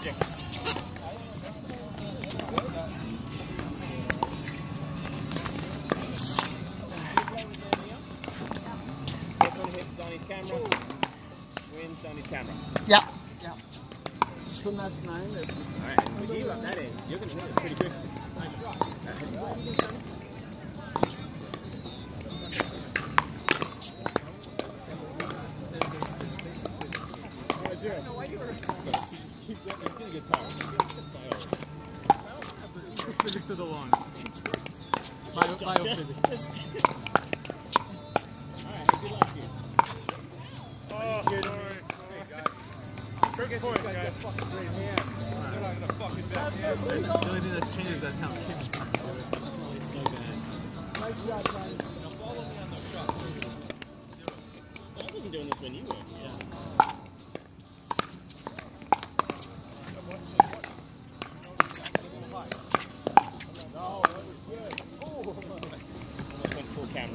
magic. Donnie's camera. Wins Donnie's camera. Yeah. Yeah. Couldn't that nine? Alright, with you up that end, you're going to hit it pretty good. It's going to get tired. Physics of the lawn. Biophysics. Good luck to you. Oh, good. Trick point, guys. Fucking great hand. They're not gonna fucking bet. The only thing that's changed is that town kicking time. It's so bad. Nice shot, Brian. Now follow me on the shot. I wasn't doing this when you were. Yeah. No, that was good. Oh, Went full camera.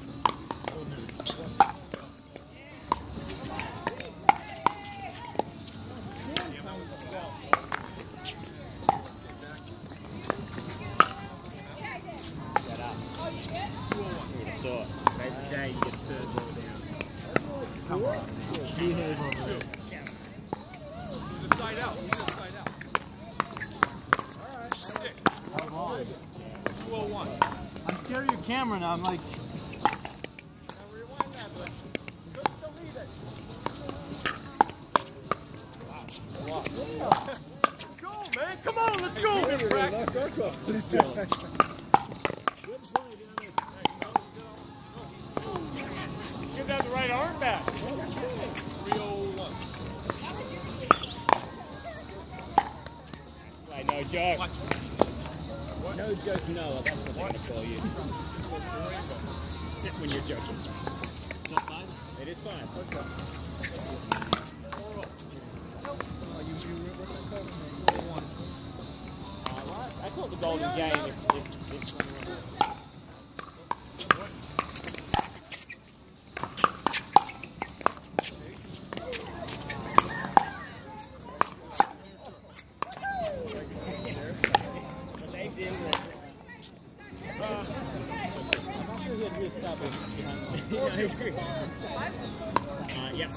Day, you get third ball down. Come on. Behave over there. Just side out. Just side out. alright. 6. Come on. 201. I'm scared of your camera now. I'm like, Now rewind that, but just delete it. Wow. Let's go, man. Come on, let's go. Good practice. Give that the right arm back. 301. Right, no joke. What? No joke, no. That's what they're going to call you. Except when you're joking. It's not 5? It is 5. Okay. I call it the golden game if yes.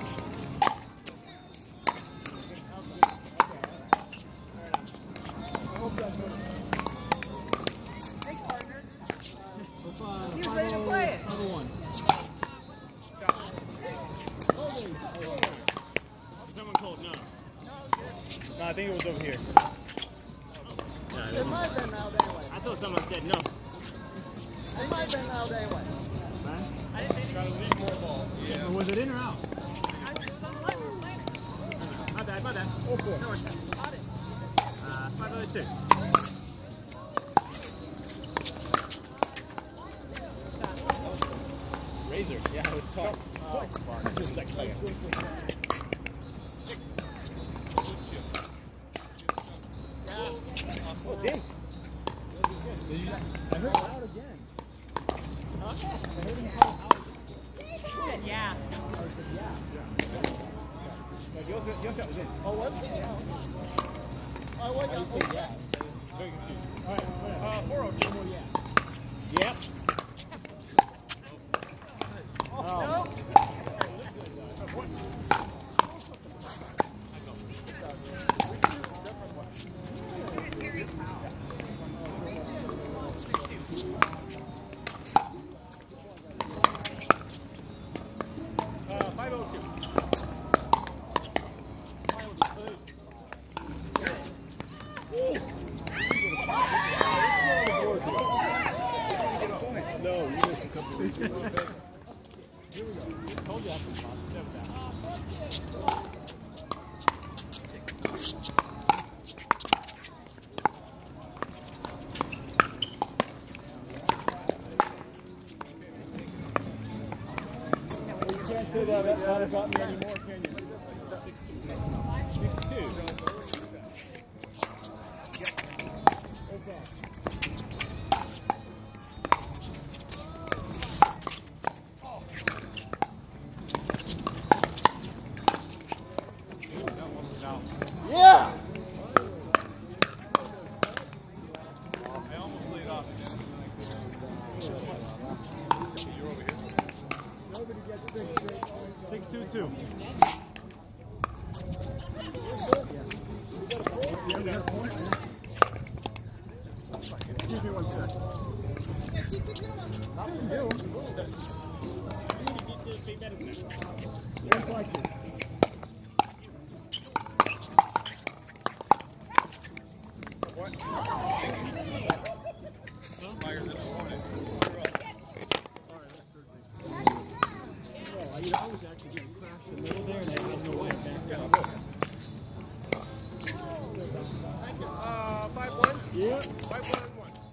He's ready to play it. Another one. Someone called no. No, I think it was over here. No, It might have been out anyway. I thought someone said no. It might have been out anyway. I didn't think Gotta leave more ball. Or was it in or out? my bad. Oh, four. No worries. 502. Razor. Yeah, it was top. Oh, fuck. Just that clear. 6. Oh, damn. I heard it out again. Huh? I heard him call out. Yeah. I said, yeah. Your shot was in. Oh, was it? Yeah. Oh, what? I just said yeah. Very confused. All right. 402. One more, yeah. Yep. Oh. No, you missed a couple of weeks. Here we go. I told you I should not step that. You can't say that has got me anymore, can you? 62. Yeah! Excuse me 1 sec. Nothing new. What? Higher than I wanted. I was actually getting crashed in the middle there, and I didn't know why I backed out. 5-1? Yeah. 5-1-1.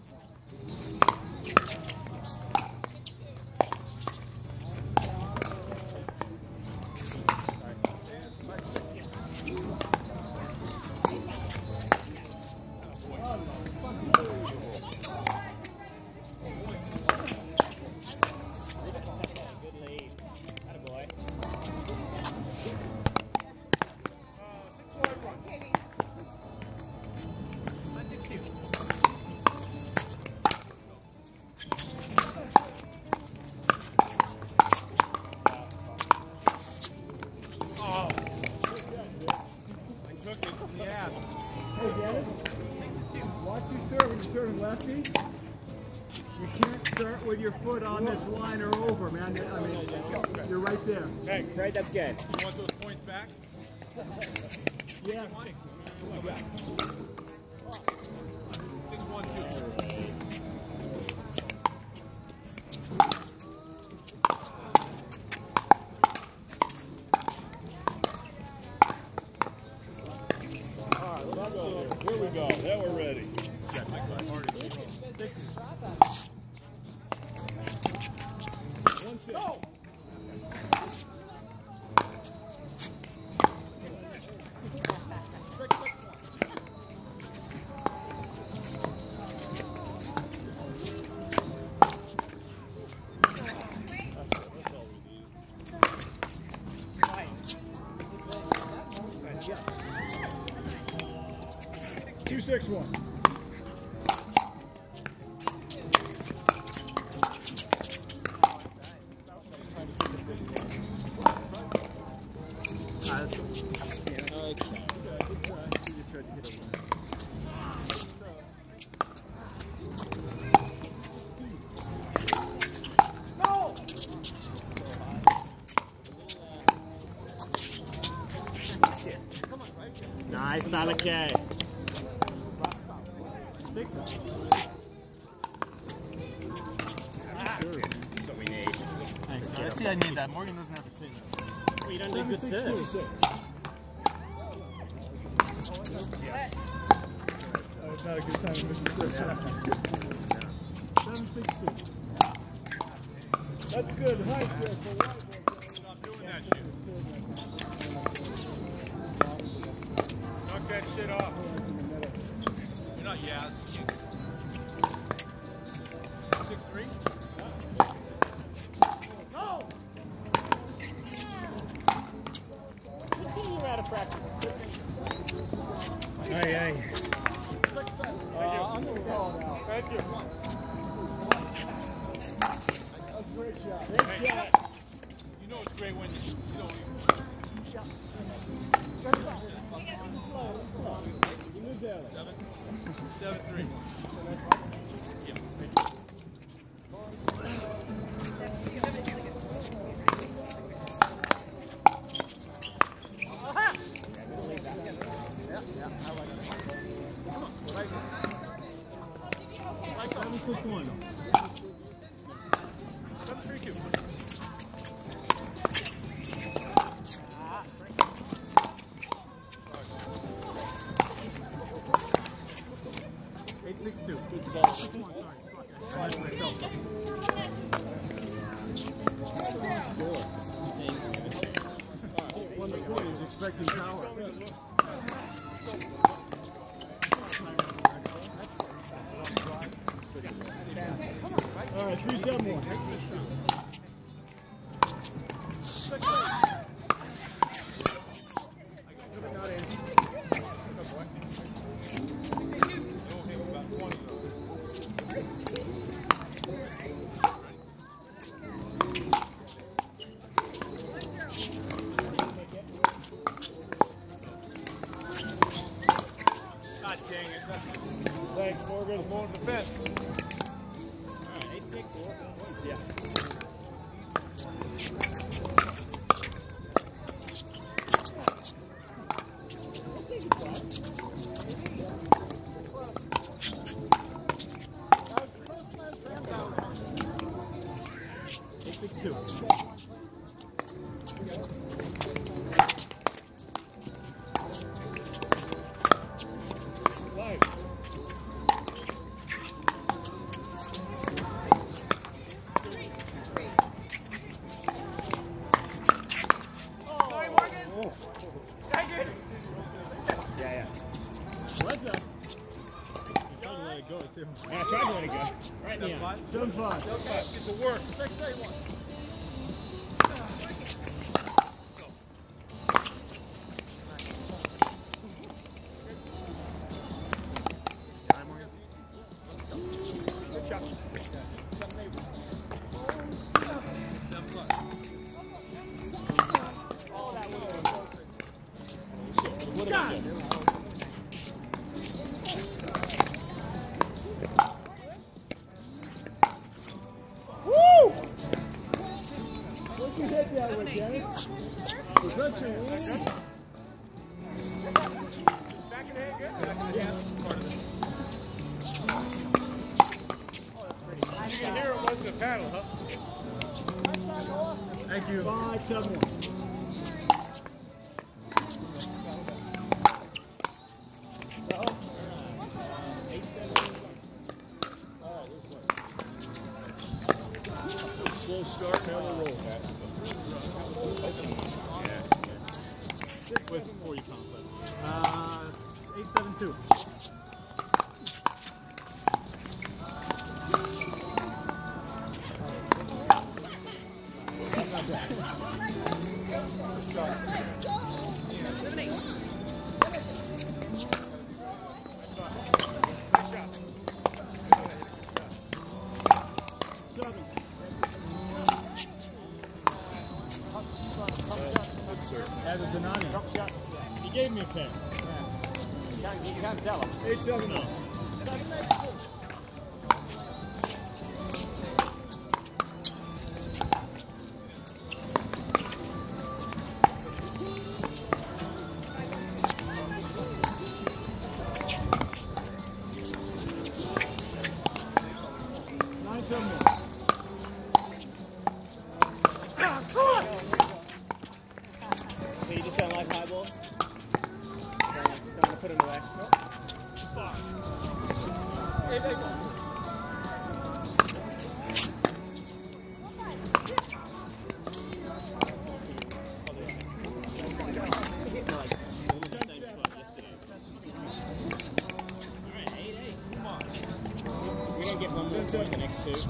Watch your serve when you're serving lefty. You can't start with your foot on this line or over, man. I mean, you're right there. Thanks, right? That's good. You want those points back? Yes. 6-1-2. Here we go. Now we're ready. Go! Two, 6-1. Nice, Malakay. 6. That's what we need. Thanks, man. I see I need that. Morgan doesn't have to say that. Well, you don't need good serves. It's not a good time to miss the first time. 7-16. That's good. High there for white. Stop doing that shit. Knock that shit off. You're not Yaz. 6-3? No! You're out of practice. Aye. I'm going to call it out. Thank you. That's a great shot. Great shot. You know it's great when you don't You move down. 7-3. Yeah. Like 7-6-1. 7-3-2. Good ball. Sorry, myself. One to play. He's expecting power. All right, 3-7-1. dang it. Thanks, Morgan. I'm on the fence. Alright, 8-6. Yeah. Yeah, I tried to let it go. Right now. 7-5. Get to work. What'd you hit that with, Dennis? Was that your wing? Back in the head, good? Yeah. You can hear it wasn't a paddle, huh? Thank you. 5-7-1. Slow start, now we'll roll. With 40 pounds left. 8-7-2. As a Benani. He gave me a pen. You can't tell him. 8-7-0. So you just don't like high balls? Just don't want to put them away? We don't get one more point the next two.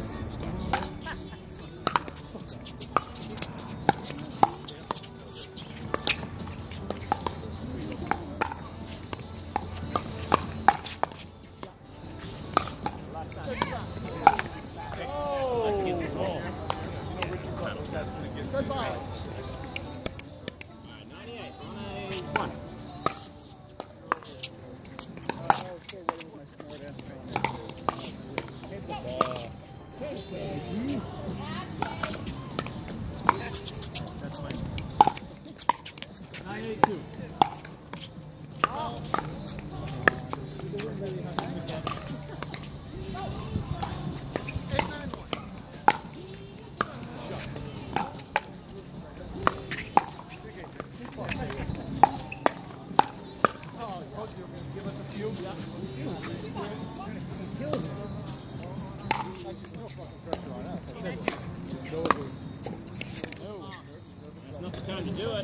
That's not the time to do it.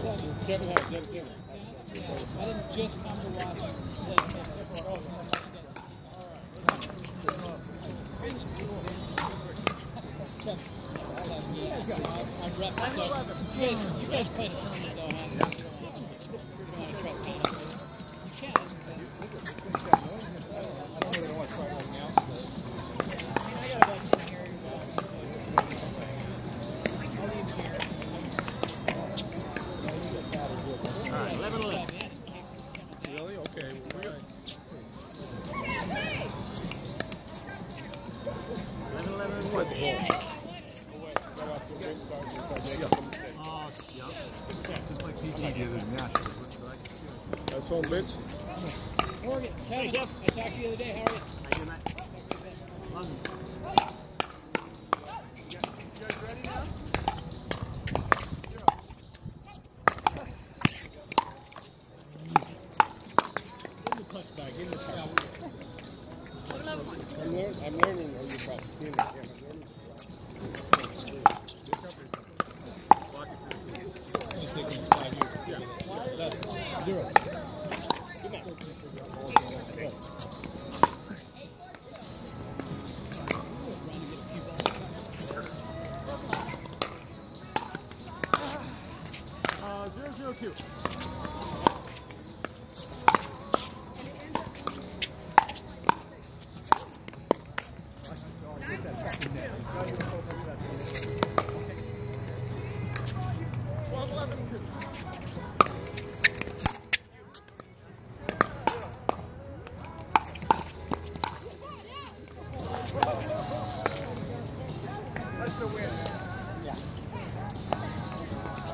Kevin had Kevin. I didn't just come to watch. I'm repping, so you guys play the tournament though, huh? You don't want to try to paint it. You can. I don't really want to try right now. I got a bunch of here. I'll leave here. All right, 11-11. Really? Okay. We're good. 11-11 What? Oh, yeah. Just like PT did in Nashville. That's home, bitch. Morgan, Kevin, Jeff. I talked to you the other day. How are you? How you doing, Matt? London. You guys ready now? Give me the touch back. Give me the touch. I'm learning. Oh, you're probably seeing it. Yeah, It's taking 5 years. Yeah. 0. Good night. I'm 0-0-2. That's the win. Yeah.